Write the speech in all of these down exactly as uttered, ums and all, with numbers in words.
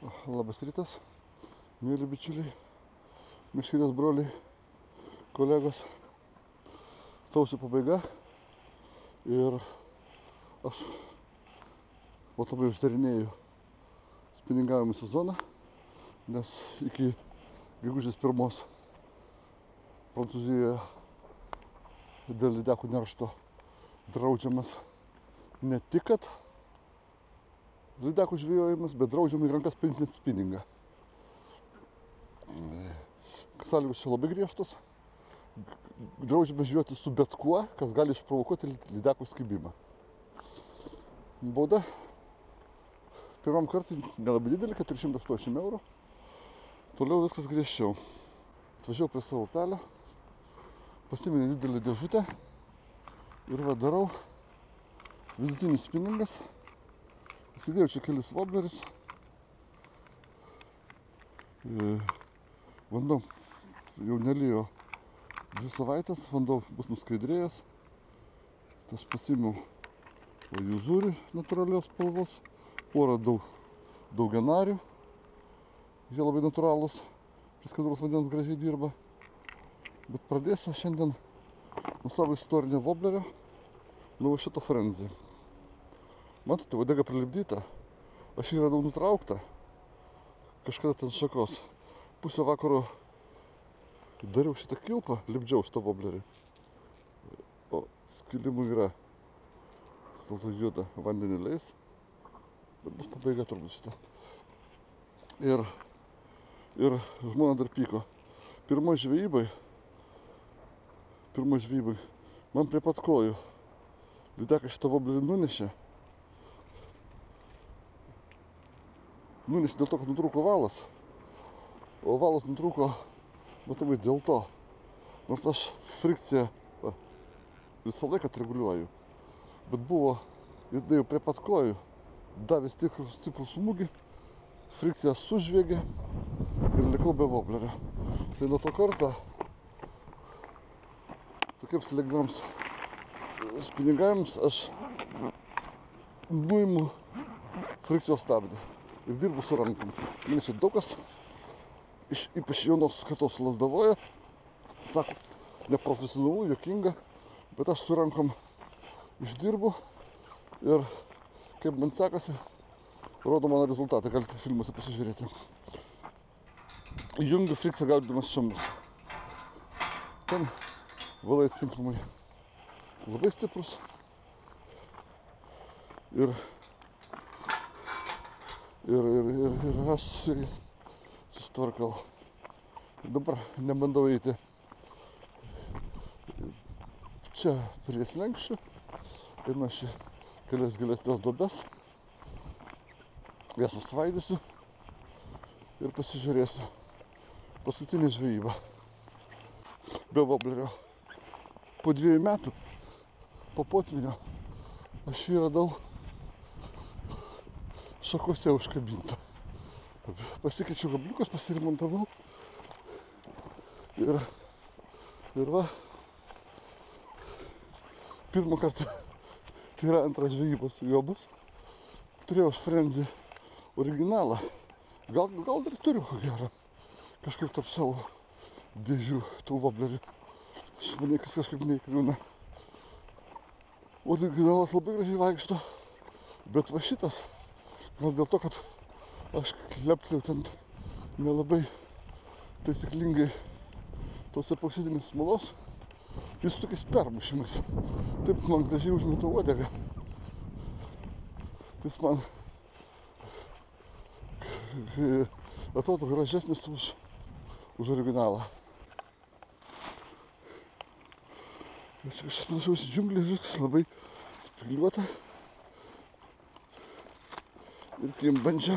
Labas rytas, mėly bičiuliai, meškerės broliai, kolegos. Sausio pabaiga ir aš matomai uždarinėju spiningavimo sezoną, nes iki gegužės pirmos Prancūzijoje dėl lydekų neršto draudžiamas ne tik kad lydekų žvejojimas, bet draudžiama į rankas paimti net spiningą. Sąlygos čia labai griežtos. Draudžiama žvejoti su bet kuo, kas gali išprovokuoti lydekų skibimą. Bauda pirmam kartui nelabai didelė, keturi šimtai aštuoniasdešimt eurų. Toliau viskas griežčiau. Atvažiavau prie savo upelio, pasiėmiau didelį dėžutę ir va darau vidutinis spiningas. Įsidėjau čia kelis voblerius. Vanduo jau nelijo dvi savaitės, vanduo bus nuskaidrėjęs. Tai aš pasiėmiau jūzūrį natūralios spalvos, porą daug, daugianarių. Jie labai natūralūs, prie skaidrus vandens gražiai dirba. Bet pradėsiu šiandien nuo savo istorinio voblerio, nuo šito Frenzy. Matote, uodega prilipdyta, aš jį radau nutrauktą, kažkada ten šakos. Pusę vakaro dariau šitą kilpą, lipdžiau šitą voblerį. O skilimų yra, salto juoda, vandenį leis, bet bus pabaiga turbūt šitą. Ir, ir žmona dar pyko. Pirmoj žvejybai, pirmoj žvejybai, man prie pat kojų lydeką šitą voblerį nunešė. Nunešė dėl to, kad nutrūko valas, o valas nutrūko, matomai, dėl to. Nors aš frikciją va, visą laiką reguliuoju, bet buvo, jis dėjau prie pat kojų, davė stiprų, stiprų smūgį, frikciją sužviegė ir likau be voblerio. Tai nuo to karto tokiems lengvams spiningavimams aš nuimu frikcijos stabdį. Ir dirbu su rankom. Mane čia daug kas, iš, ypač jaunos kartos Lazdavoje, sako, neprofesionalu, juokinga, bet aš su rankom išdirbu ir kaip man sekasi, rodo mano rezultatą, galite filmuose pasižiūrėti. Jungiu frikciją gaudydamas šamus. Ten valai tinkamai labai stiprus ir Ir, ir, ir, ir aš su jais susitvarkau. Dabar nebandau eiti čia prie slenkščių. Einu aš į kelias gilesnės duobes. Jas apsvaidysiu ir pasižiūrėsiu paskutinį žvejybą. Be voblerio. Po dviejų metų, po potvynio, aš jį radau šakose užkabinta. Pasikeičiau kabliukus, pasiremontavau ir, ir va, pirmą kartą, tai yra antras žvejybos su juo bus. Turėjau aš Frenzy originalą, gal, gal dar turiu ko gero, kažkaip tarp savo dėžių tų voblerių. Šmanėkis kažkaip neįkliūna. Originalas labai gražiai vaikšto, bet va šitas, gal dėl to, kad aš kleptliau ten nelabai taisyklingai tos epoksidinės smalos, jis tokiais permušimais. Taip man gražiai užmeta uodegą. Tai jis man atrodo gražesnis už, už originalą. Čia kažkas panašaus į džiunglį, viskas labai spygliuota. Ir kai bandžiau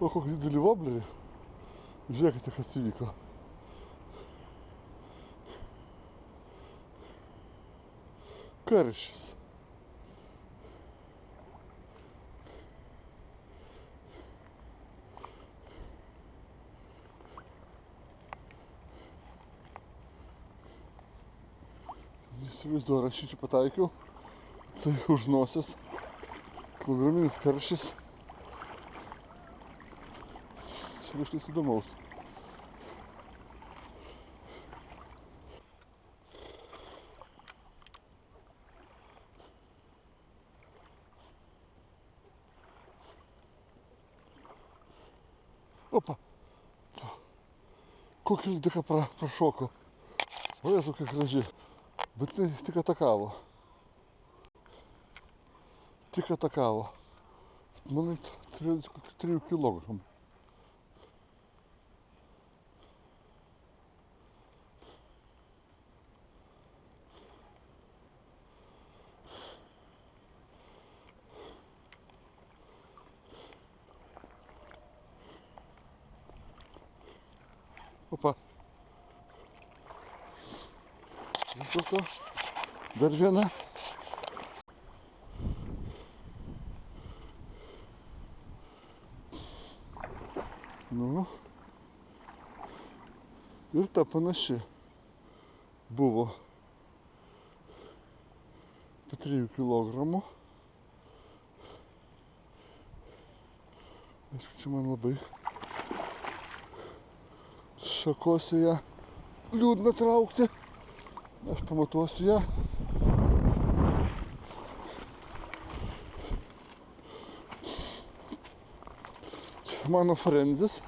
O, kokį didelį voblerį. Žiūrėkite, kas įvyko. Karšis. Įsivaizduoju, aš čia pataikiau. Tai už nosies. Kilograminis karšis. Čia kažkas įdomaus. Opa. Kokį lydeką pra, prašoko. O Jėzu, kaip graži. Bet tai tik atakavo. Tik atakavo. Manai, trijų kilogramų. Opa. Vis dėlto dar viena. Nu. Ir ta panaši buvo po trijų kilogramų. Aišku, čia man labai šakose ją liūdna traukti. Aš pamatuosiu ją. Čia mano frenzis.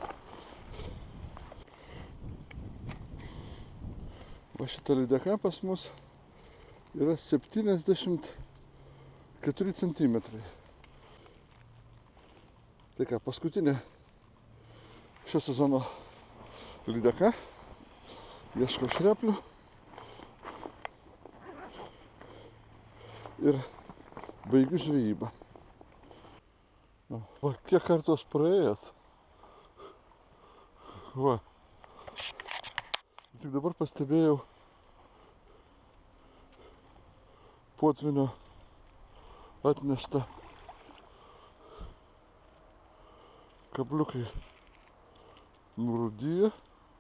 Va šita lydeka pas mus yra septyniasdešimt keturi centimetrai. Tai ką, paskutinė šio sezono lydeka. Ieško šreplių. Ir baigiu žvejybą. Va, kiek kartų aš praėjęs. Va. Tik dabar pastebėjau potvynio atneštą kabliukai nurūdyja.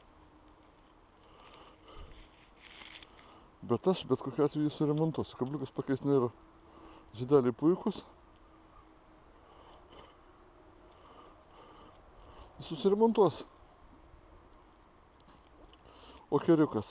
Bet aš bet kokiu atveju jį suremontuosiu. Kabliukas pakeis nėra. Žiedeliai puikus. Susiremontuos. O keriukas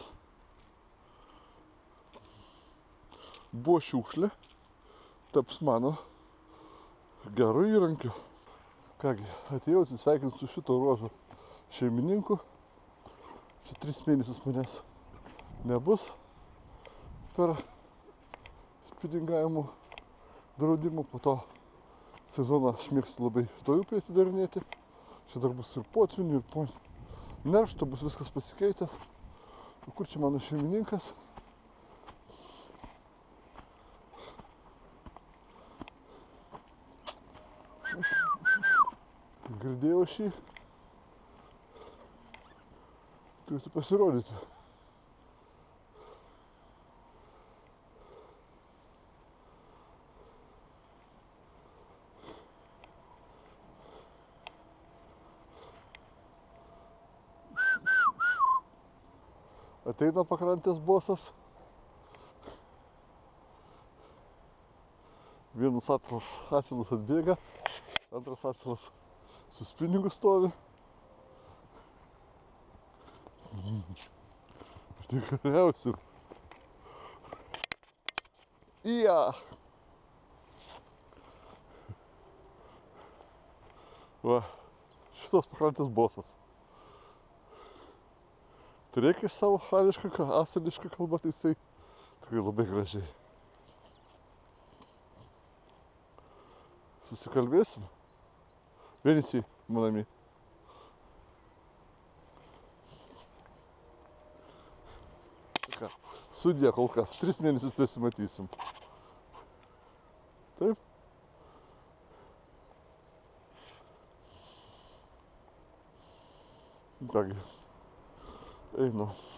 buvo šiukšlė, taps mano geru įrankiu. Kągi, atėjau atsisveikinti su šito ruožo šeimininku. Čia tris mėnesius manęs nebus per spidingavimo draudimų. Po to sezoną aš mėgstu labai šitoj upėje atidarinėti. Čia dar bus ir potvinių, ir po neršto bus viskas pasikeitęs. O kur čia mano šeimininkas? Girdėjau šį. Turėtų pasirodyti. Ateina pakrantės bosas. Vienas atras asilas atbėga, antras asilas su spiningu stovi. Aš tikriausiu. Ija! Va, šitos pakrantės bosas. Turėk iš savo hališką, asilišką kalbą, tai jisai tikrai labai gražiai. Susikalbėsim. Vienisi, manami. Ką, sudie kol kas, tris mėnesius nesimatysim. Taip? Kągi, einu